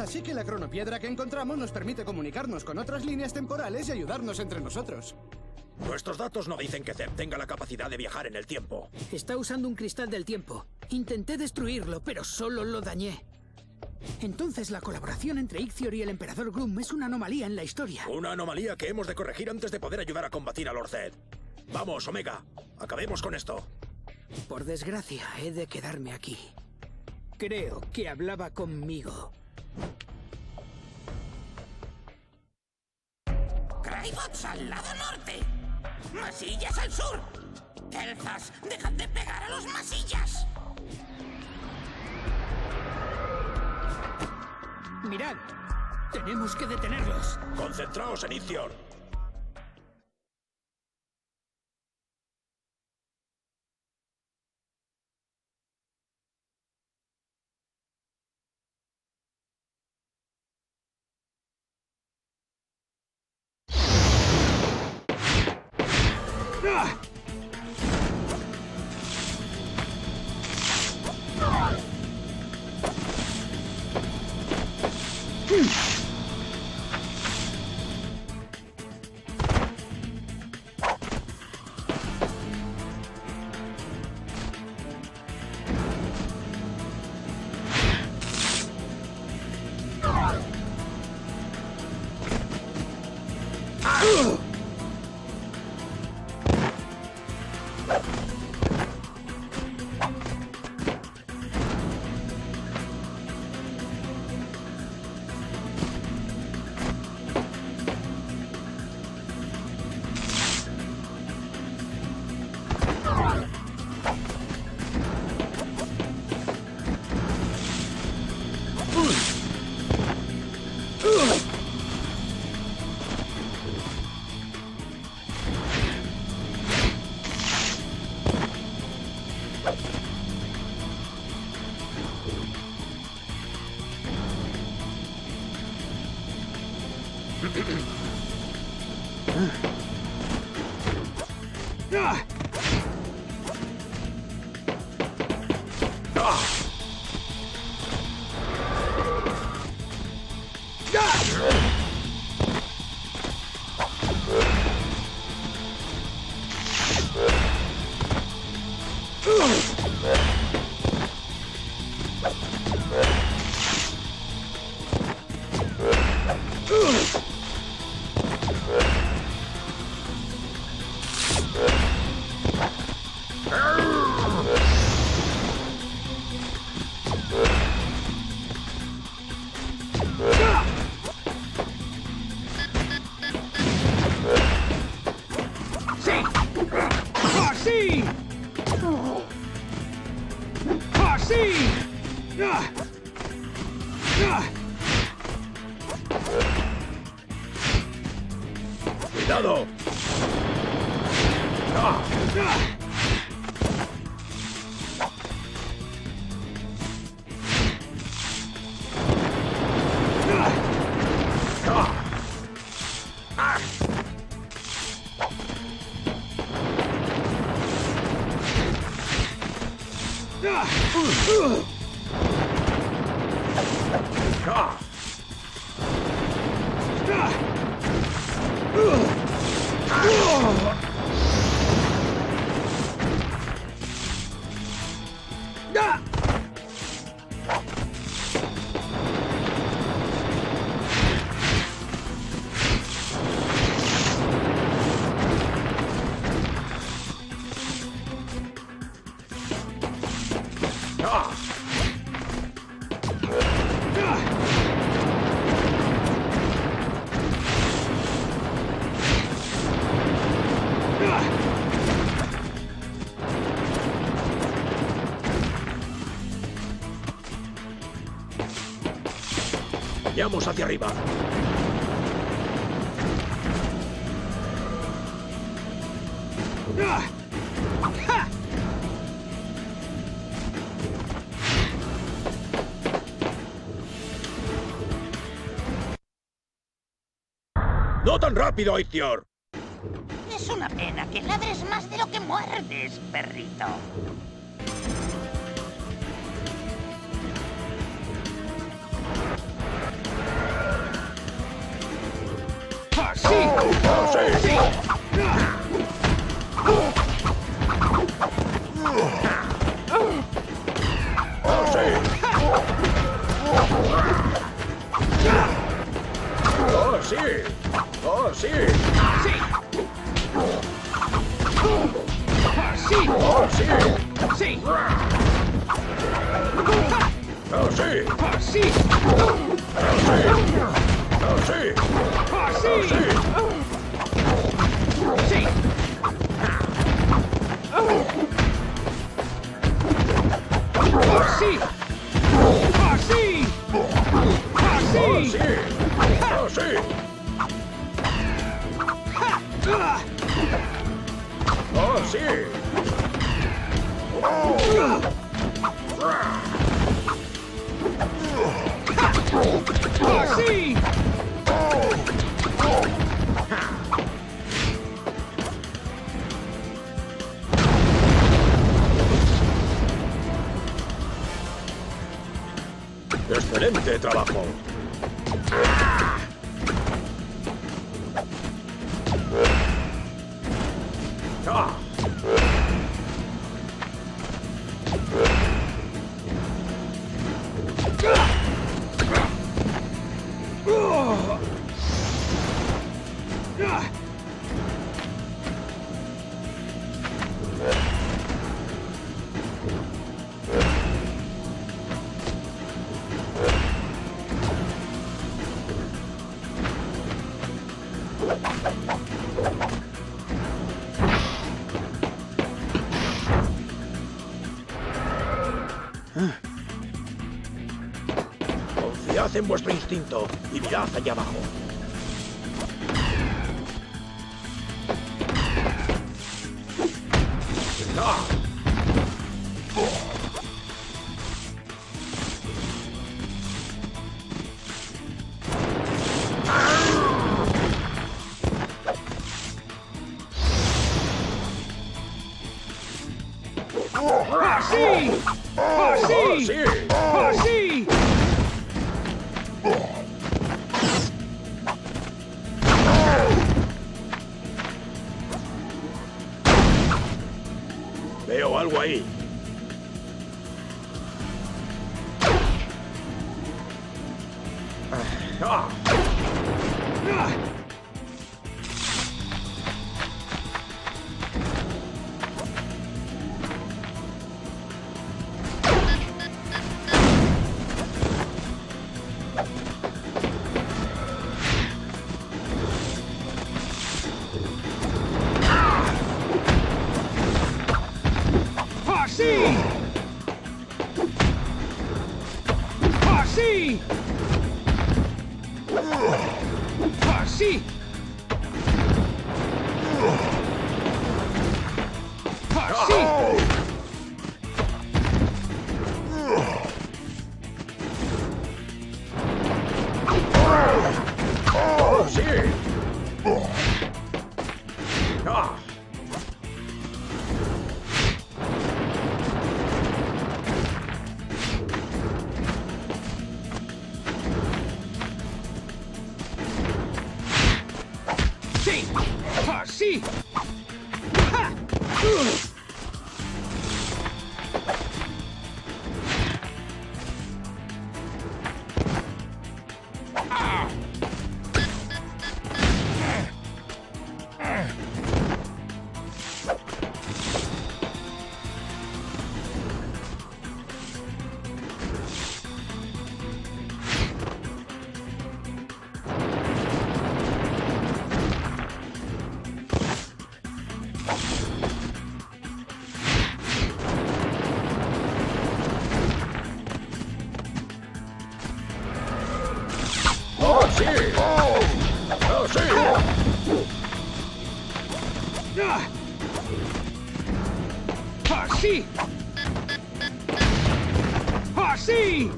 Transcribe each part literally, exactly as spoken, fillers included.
Así que la cronopiedra que encontramos nos permite comunicarnos con otras líneas temporales y ayudarnos entre nosotros. Nuestros datos no dicen que Zeb tenga la capacidad de viajar en el tiempo. Está usando un cristal del tiempo. Intenté destruirlo, pero solo lo dañé. Entonces la colaboración entre Ixior y el Emperador Gloom es una anomalía en la historia. Una anomalía que hemos de corregir antes de poder ayudar a combatir a Lord Zed. Vamos, Omega. Acabemos con esto. Por desgracia, he de quedarme aquí. Creo que hablaba conmigo. Crybots al lado norte. Masillas al sur. Elfas, dejad de pegar a los masillas. Mirad, tenemos que detenerlos. Concentraos en Ixior. ¡Cuidado! Vayamos hacia arriba. ¡No tan rápido, Ixior! Es una pena que ladres más de lo que muerdes, perrito. ¡Sí! ¡Oh, sí! ¡Sí! ¡Oh, sí! ¡Oh, sí! ¡Oh, sí! ¡Sí! ¡Sí! ¡Oh, sí! ¡Sí! ¡Oh, sí! ¡Sí! ¡Oh, sí! ¡Sí! ¡Sí! ¡Sí! ¡Sí! ¡Sí! ¡Oh, sí! ¡Oh, sí! ¡Oh, sí! ¡Sí! ¡Excelente trabajo! ¡Ah! Confiad en vuestro instinto y mirad allá abajo. ¡Ah! ¡Sí! ¡Oh, ¡Sí! sí! ¡Sí! Veo algo ahí. ¡Ah! ¡Sí! ¡Sí! ¡Sí! ¡Sí! ¡Oh, sí! ¡Ah! ¡Sí! ¡Sí! ¡Ja! ¡Oh, sí! ¡Oh, sí! ¡Sí! ¡Sí!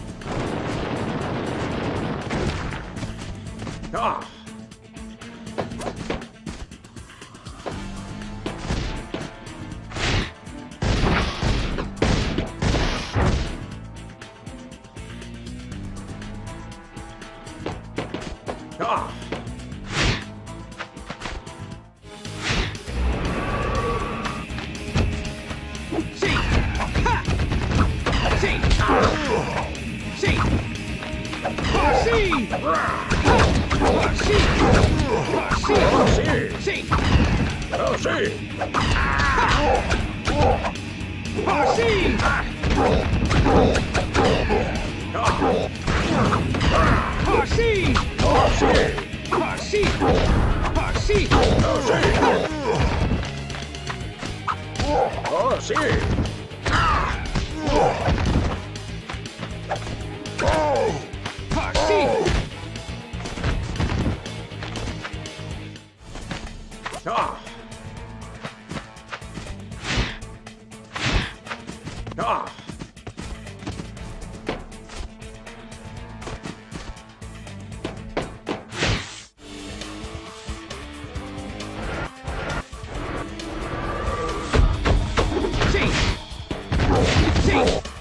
¡Ah! ¡Ah! ¡Sí! ¡Ja! ¡Sí! ¡Sí! ¡Así! ¡Así! ¡Así! ¡Sí! ¡Ah, sí! ¡Así! ¡Así! ¡Así! ¡Así! ¡Ah, sí! ¡Así! ¡Ah! ¡Ah! ¡Sí! ¡Sí!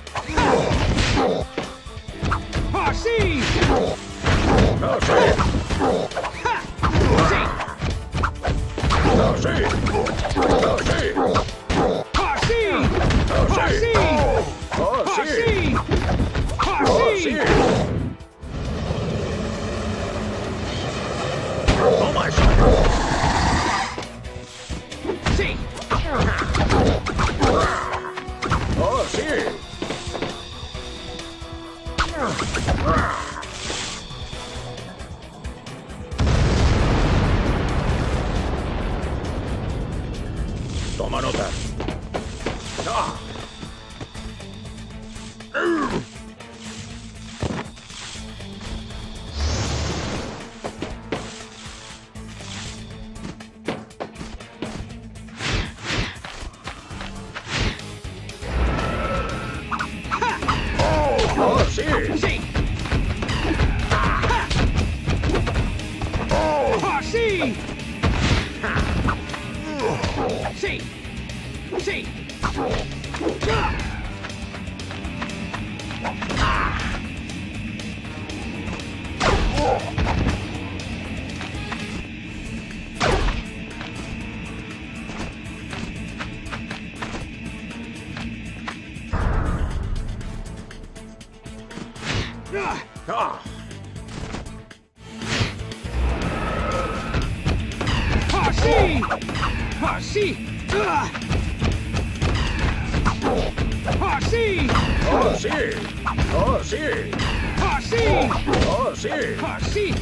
¡Así! ¡Ah, sí! ¡Ja! ¡Sí! ¡Ah, sí! ¡Ah, sí! ¡Así! ¡Ah, sí! ¡Así! ¡Ah, sí! ¡Así! ¡Ah, sí! ¡Así! ¡Toma eso! ¡Sí! ¡Ah, sí! Toma nota. ¡Ah! ¡Ah, sí! ¡Sí! ¡Así! ¡Sí! ¡Sí! ¡Ya! ¡Ah! ¡Ah! ¡Así! ¡Así! ¡Ah! ¡Así! ¡Ah, sí! ¡Ah, sí! ¡Así! ¡Ah, sí! ¡Así!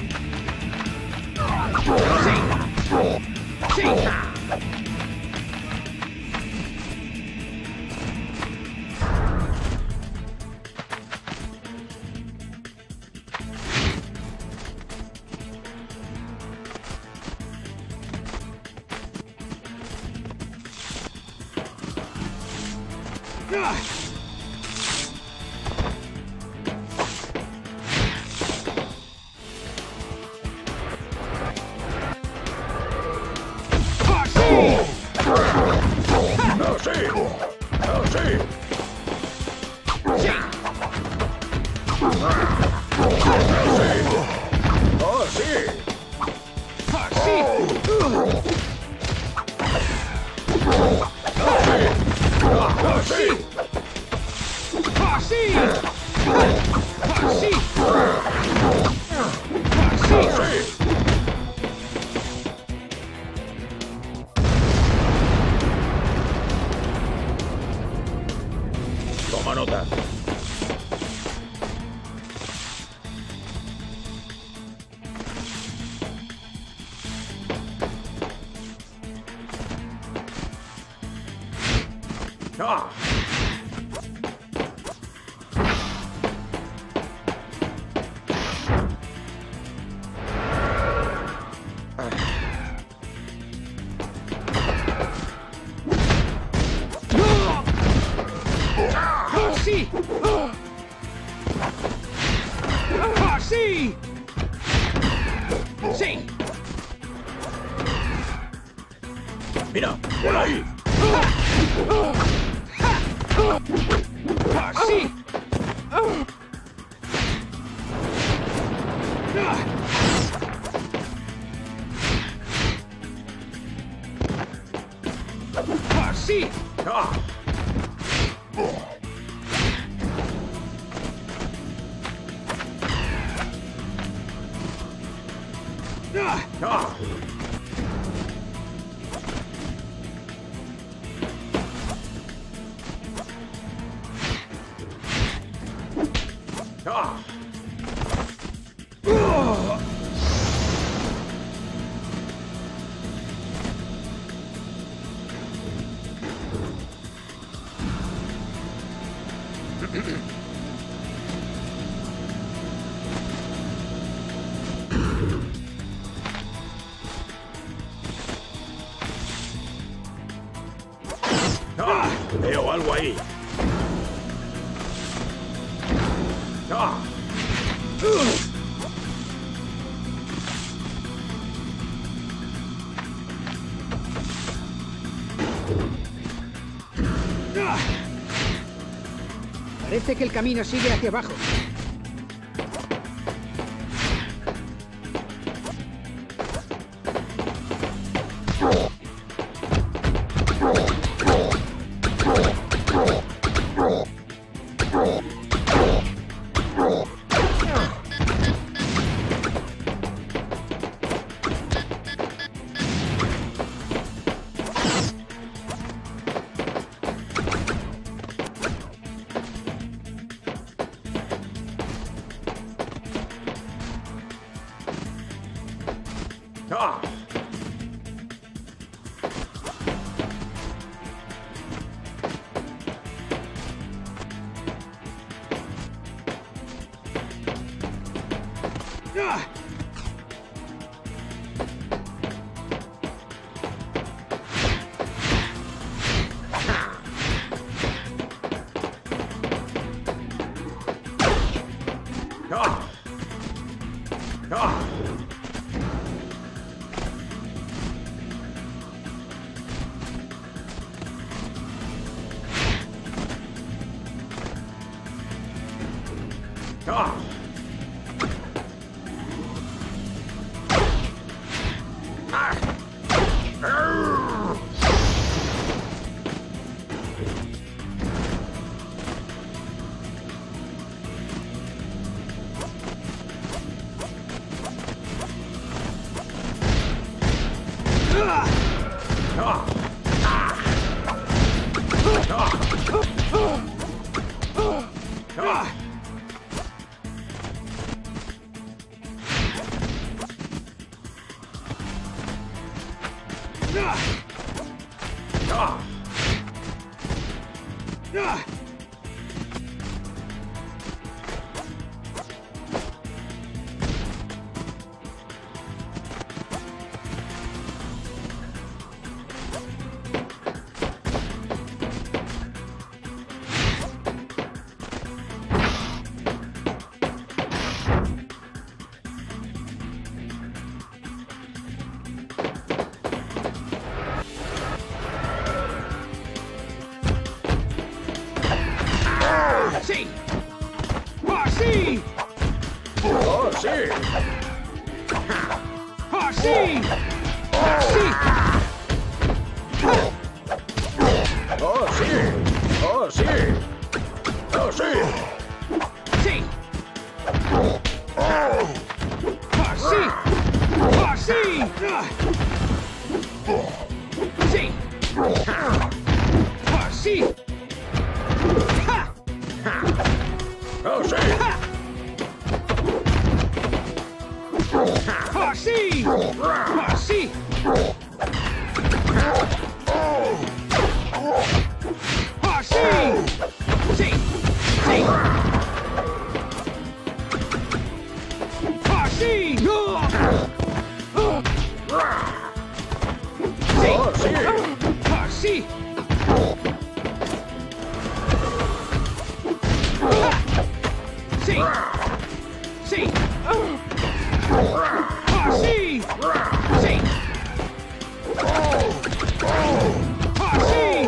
¡Sí! ¡Sí! ¡Ah! ¡Así! ¡Ah, sí! ¡Ah, sí! ¡Sí! ¡Ah, sí! ¡Así! ¡Ah, sí! ¡Así! ¡Así! ¡Así! ¡Sí! Toma nota. ¡Ah! ¡Así! ¡Así! ¡Sí! ¡Mira! ¡Por ahí! ¡Así! ¡Ah! sí! ¡Ah! ¡Ah! ¡Ah! ¡Ah! ¡Ah! Veo algo ahí. ¡Ah! ¡Ah! Parece que el camino sigue hacia abajo. ¡Ah! ¡Ah! ¡Ah! ¡Ah! ¡Ah! ¡Sí! ¡Ah, sí! ¡Oh, sí! ¡Ah, sí! ¡Ah, sí! ¡Oh, sí! ¡Oh, sí! ¡Oh, sí! ¡Sí! ¡Ah, sí! ¡Ah, sí! ¡Sí! ¡Ah, sí! ¡Ja! ¡Oh, sí! ¡Ah, sí! ¡Ah, sí! ¡Ah, sí! ¡Sí! ¡Sí! ¡Ah, sí! ¡No! ¡Sí! ¡Oh, sí! ¡Ah, sí! ¡Sí! ¡Sí! ¡Ah, sí! ¡Sí! ¡Ah, sí!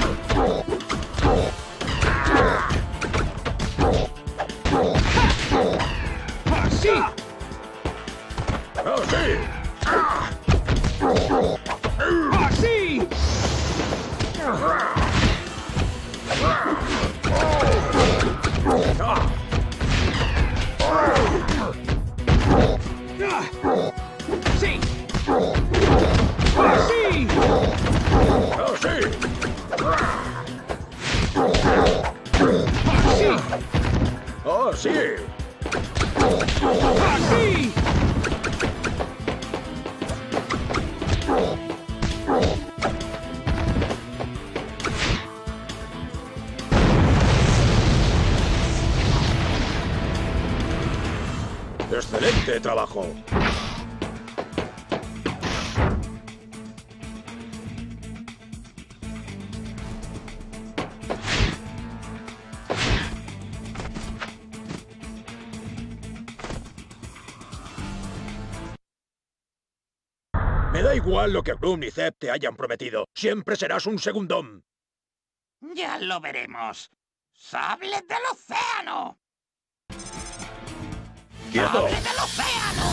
¡Ah, sí! ¡Oh, sí! ¡Ah, sí! ¡Ah! ¡Así! ¡Excelente trabajo! Me da igual lo que Gloom y Zeb te hayan prometido. Siempre serás un segundón. Ya lo veremos. ¡Sable del océano! ¡Quieto! ¡Sable del océano!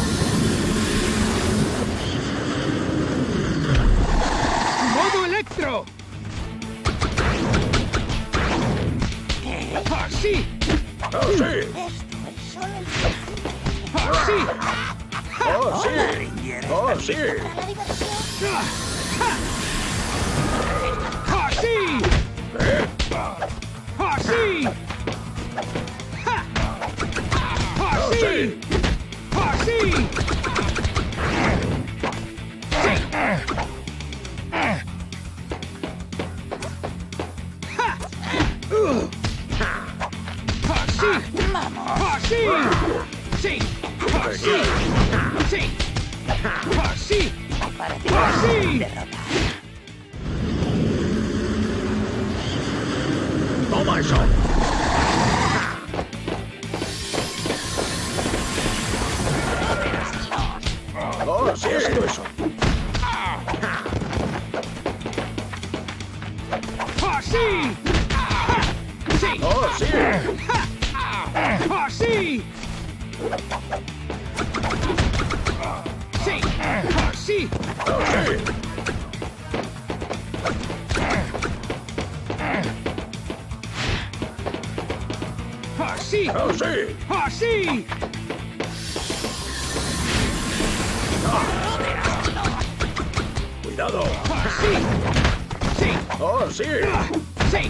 ¡Modo electro! ¡Así! ¡Oh, sí! Esto es solo el ¡Así! ¡Oh, sí! Ranger. ¡Oh, sí! ¿Para la diversión? ¡Así! ¿Eh? ¡Así! ¡Oh, sí! ¡Así! ¡Así! ¡Vamos! ¡Así! ¡Sí! ¡Así! ¡Sí! ¡Así! Parece ¡Así! derrotar. ¡Toma eso! ¡Oh, sí! ¡Esto eso! ¡Así! ¡Sí! ¡Oh, sí! ¡Así! ¡Sí! ¡Así! ¡Oh, sí! ¡Así! ¡Oh, sí! ¡Así! ¡Cuidado! ¡Así! ¡Sí! ¡Oh, sí! ¡Sí!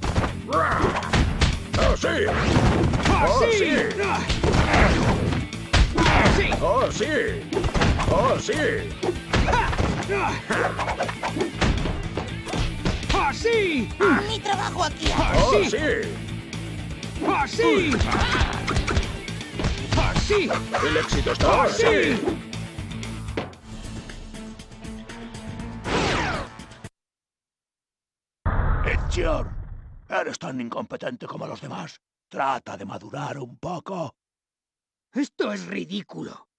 ¡Oh, sí! ¡Oh, ¡Así! sí! ¡Sí! ¡Oh, sí! ¡Oh, sí! ¡Así! Mi trabajo aquí. ¡Oh, ¡Así! sí! ¡Así! ¡Así! ¡El éxito está ¡Así! así! Edgeor, eres tan incompetente como los demás. Trata de madurar un poco. Esto es ridículo.